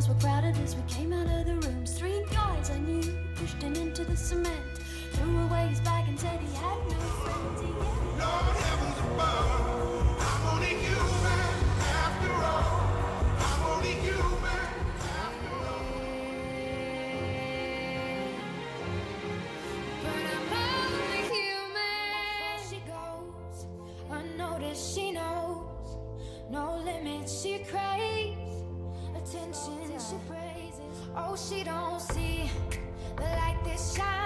doors were crowded as we came out of the rooms. Three guys I knew pushed him into the cement, threw away his bag and said he had no friends. Lord heavens above, I'm only human after all. I'm only human after all. But I'm only human. She goes unnoticed, she knows no limits, she craves attention, she praises. Oh, she don't see the light that shines.